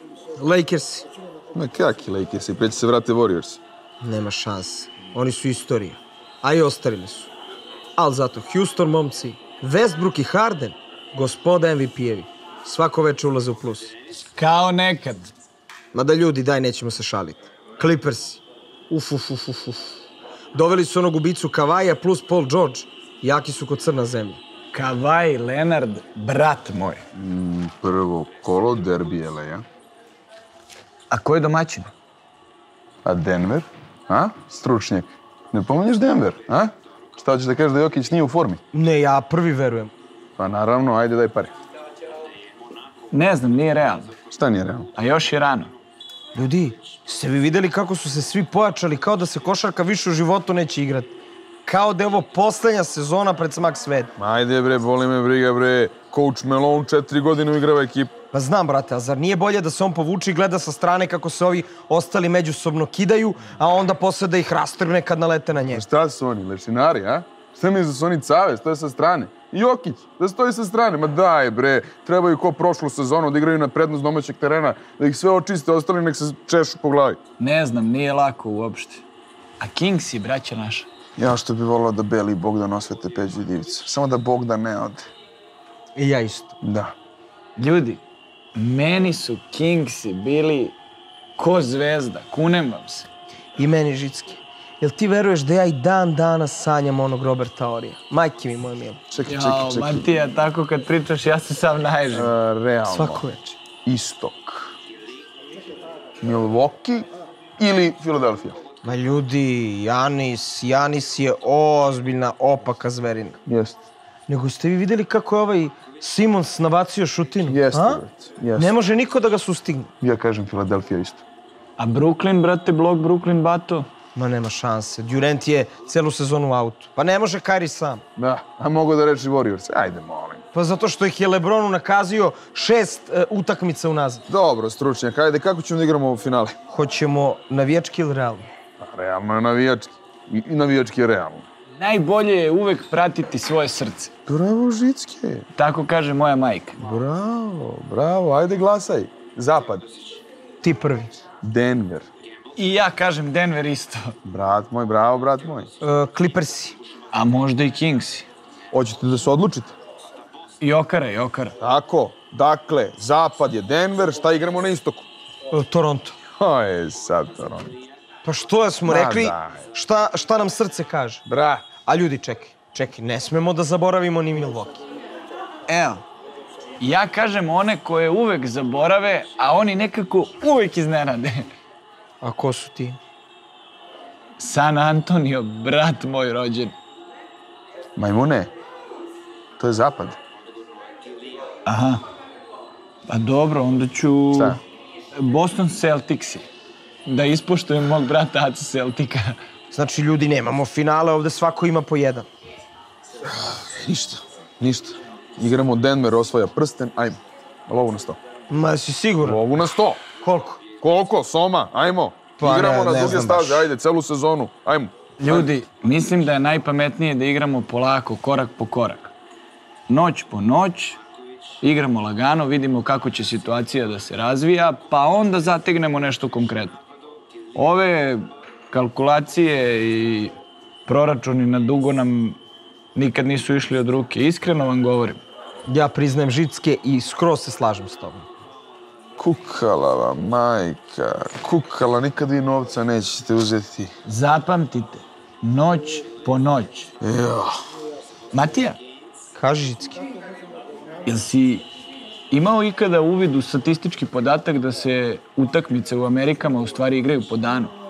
Lakersi. Ma kakvi Lakersi, pre će se vrate Warriors. Nema šanse. Oni su istorija. A i ostarili su. Ali zato Houston momci, Westbrook i Harden, gospoda MVP-evi. Svako veče ulaze u plus. Kao nekad. Mada ljudi, daj, nećemo se šaliti. Clippersi. Uf. Doveli su onog ubicu Kavaja plus Paul George. Jaki su kod crna zemlja. Kawhi Leonard, brat moj. Prvo kolo, derbi LA. A ko je domaćin? A Denver? A? Stručnjak. Ne pominješ Denver, a? Šta hoćeš da kažeš da Jokić nije u formi? Ne, ja prvi verujem. Pa naravno, ajde daj pare. Ne znam, nije realno. Šta nije realno? A još je rano. Ljudi, ste vi videli kako su se svi pojačali, kao da se košarka više u životu neće igrati? Kao da je ovo poslednja sezona pred smak sveta. Ajde bre, boli me briga bre. Coach Malone 4 godine uigrava ekipu. Pa znam, brate, a zar nije bolje da se on povuče i gleda sa strane kako se ovi ostali međusobno kidaju, a onda posle da ih rastrgne kad nalete na njega? Šta su oni, lešinari, a? Šta mi da su oni cave, stoje sa strane? I Jokić, da stoji sa strane. Ma daj bre, trebaju ko prošlu sezonu da igraju na prednost domaćeg terena, da ih sve očiste, ostali nek se češu po glavi. Ne znam, nije lako uopšte. A Kingsi, braća naša. Ja što bi volao da Beli i Bogdan osvete Peđu i Divicu. Samo da Bogdan ne ode. I ja isto. Da. Ljudi, meni su Kingsi bili ko zvezda, kunem vam se. I meni, Žicki. Jel ti veruješ da ja i dan danas sanjam onog Roberta Orija? Majke mi, moje milo. Čekaj. Matija, tako kad pričaš, ja se sam naježim. Realno. Svako večer. Istok. Milwaukee ili Filadelfija? Ma ljudi, Janis je ozbiljna, opaka zverina. Jeste. Nego ste vi videli kako je ovaj Simons nabacio šutinu? Jeste, jeste. Ne može niko da ga sustigne. Ja kažem Filadelfija isto. A Brooklyn, brate, blok Brooklyn, bato? Ma nema šanse. Durant je celu sezonu u autu. Pa ne može Kyrie sam. Da, a mogu da reči Warriors. Ajde, molim. Pa zato što ih je LeBron unakazio 6 utakmica unazad. Dobro, stručnjak, ajde, kako ćemo da igramo u finale? Hoćemo navijački ili realno? Pa, realno je navijački. I navijački je realno. Najbolje je uvek pratiti svoje srce. Bravo, Žicke. Tako kaže moja majka. Bravo, ajde glasaj. Zapad. Ti prvi. Denver. I ja kažem Denver isto. Brat moj, bravo, brat moj. Clippersi. A možda i Kingsi. Hoćete da se odlučite? Jokara. Tako, dakle, zapad je Denver, šta igramo na istoku? Toronto. Sad Toronto. Pa što smo rekli, šta nam srce kaže? Brat. A ljudi, čekaj, ne smemo da zaboravimo ni Milwaukee. Evo, ja kažem one koje uvek zaborave, a oni nekako uvek iznenade. A ko su ti? San Antonio, brat moj rođen. Majmune, to je zapad. Aha. Pa dobro, onda ću... Šta? Boston Celticsi. Da ispoštujem mog brata Aca Celtica. Znači, ljudi, nemamo finale, ovde svako ima po jedan. Ništa. Igramo Denver, osvaja prsten, ajmo. Lovu na 100. Ma, si siguran? Lovu na 100. Koliko? Koliko, Soma? Ajmo. Pa igramo ne na duge znam staze, baš. ajde, celu sezonu. Ajmo. Ljudi, mislim da je najpametnije da igramo polako, korak po korak. Noć po noć, igramo lagano, vidimo kako će situacija da se razvija, pa onda zategnemo nešto konkretno. Ove kalkulacije i proračuni na dugo nam nikad nisu išli od ruke. Iskreno vam govorim. Ja priznajem, Žicke, i skroz se slažem s tobom. Kukalava, majka. Kukala, nikad vi novca nećete uzeti. Zapamtite, noć po noć. Matija, Kaži, Žicke. jel si imao ikada uvid u statistički podatak da se utakmice u Amerikama u stvari igraju po danu?